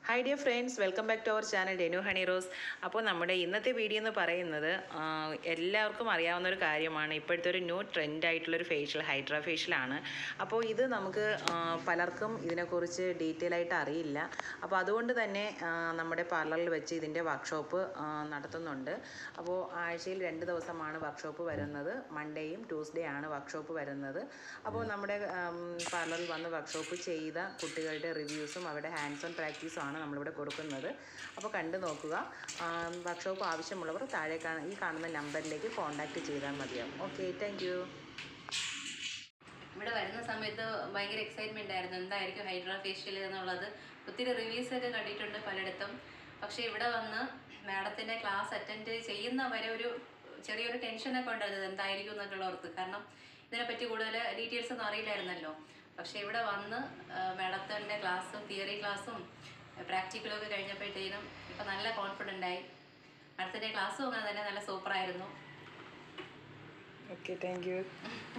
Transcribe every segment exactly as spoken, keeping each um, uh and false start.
Hi dear friends, welcome back to our channel Denu Honey Rose. അപ്പോൾ നമ്മുടെ ഇന്നത്തെ video എന്ന് പറയുന്നത് എല്ലാവർക്കും അറിയാവുന്ന ഒരു കാര്യമാണ്. ഇപ്പോഴത്തെ ഒരു ന്യൂ ട്രെൻഡ് ആയിട്ടുള്ളൊരു ഫേഷ്യൽ ഹൈഡ്ര ഫേഷ്യലാണ്. അപ്പോൾ ഇത് നമുക്ക് പലർക്കും ഇതിനെക്കുറിച്ച് ഡീറ്റെയിൽ ആയിട്ട് അറിയില്ല. അപ്പോൾ അതുകൊണ്ട് തന്നെ നമ്മുടെ പാർലറിൽ വെച്ച് ഇതിൻ്റെ വർക്ക്ഷോപ്പ് നടത്തുന്നുണ്ട്. അപ്പോൾ ആഴ്ചയിൽ രണ്ട് ദിവസമാണ് വർക്ക്ഷോപ്പ് വരുന്നത്. മൺഡേയും ട്യൂസ്ഡേ ആണ് വർക്ക്ഷോപ്പ് വരുന്നത്. അപ്പോൾ നമ്മുടെ പാർലറിൽ വന്ന് വർക്ക്ഷോപ്പ് ചെയ്ത കുട്ടികളുടെ റിവ്യൂസും അവരുടെ ഹാൻഡ്സ് ഓൺ പ്രാക്ടീസും ആണ് നമ്മളിവിടെ കൊടുക്കുന്നത്. അപ്പോൾ കണ്ടു നോക്കുക. വർക്ക്ഷോപ്പ് ആവശ്യമുള്ളവർ താഴെ ഈ കാണുന്ന നമ്പറിലേക്ക് കോൺടാക്റ്റ് ചെയ്താൽ മതിയാവും. Okay, thank you. ഇവിടെ വരുന്ന സമയത്ത് ഭയങ്കര എക്സൈറ്റ്മെൻ്റ് ആയിരുന്നു, എന്തായിരിക്കും ഹൈഡ്ര ഫേഷ്യൽ എന്നുള്ളത്. ഒത്തിരി റിവ്യൂസൊക്കെ കണ്ടിട്ടുണ്ട് പലയിടത്തും. പക്ഷേ ഇവിടെ വന്ന് മാഡത്തിൻ്റെ ക്ലാസ് അറ്റൻഡ് ചെയ്യുന്ന വരെ ഒരു ചെറിയൊരു ടെൻഷനൊക്കെ ഉണ്ടായിരുന്നത് എന്തായിരിക്കും എന്നൊക്കെ ഓർത്ത്. കാരണം ഇതിനെപ്പറ്റി കൂടുതൽ ഡീറ്റെയിൽസ് ഒന്നും അറിയില്ലായിരുന്നല്ലോ. പക്ഷേ ഇവിടെ വന്ന് മാഡത്തിൻ്റെ ക്ലാസ്സും തിയറി ക്ലാസ്സും പ്രാക്ടിക്കലൊക്കെ കഴിഞ്ഞപ്പോഴത്തേനും ഇപ്പം നല്ല കോൺഫിഡൻ്റ് ആയി. അടുത്തതിൻ്റെ ക്ലാസ്സും അങ്ങനെ തന്നെ നല്ല സൂപ്പറായിരുന്നു. Okay, thank you.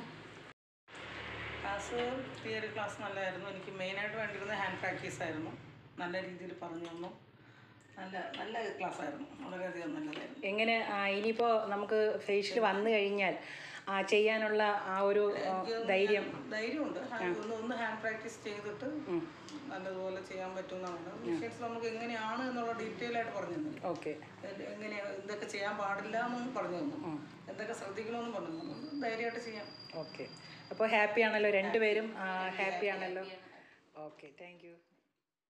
Class theory class നല്ലതായിരുന്നു. എനിക്ക് മെയിനായിട്ട് വേണ്ടിയിരുന്ന ഹാൻഡ് പ്രാക്ടീസ് ആയിരുന്നു. നല്ല രീതിയിൽ പറഞ്ഞു തന്നു. നല്ല നല്ല ക്ലാസ് ആയിരുന്നു, വളരെയധികം നല്ലതായിരുന്നു. എങ്ങനെ ഇനിയിപ്പോൾ നമുക്ക് ഫേഷ്യൽ വന്നു കഴിഞ്ഞാൽ ചെയ്യാനുള്ള ആ ഒരു ധൈര്യം ധൈര്യമുണ്ട്. ഒന്ന് ഒന്ന് ഹാൻഡ് പ്രാക്ടീസ് ചെയ്തിട്ട് നല്ലതുപോലെ ചെയ്യാൻ പറ്റുന്നതാണ്. മിഷൻസ് നമുക്ക് എങ്ങനെയാണ് എന്നുള്ള ഡീറ്റെയിൽ ആയിട്ട് പറഞ്ഞു തന്നു. ഓക്കെ, എങ്ങനെ എന്തൊക്കെ ചെയ്യാൻ പാടില്ല എന്നും പറഞ്ഞു തന്നു, എന്തൊക്കെ ശ്രദ്ധിക്കണമെന്നും പറഞ്ഞു തന്നു. ധൈര്യമായിട്ട് ചെയ്യാം. ഓക്കെ, അപ്പോൾ ഹാപ്പി ആണല്ലോ, രണ്ടുപേരും ഹാപ്പി ആണല്ലോ. Okay, thank U.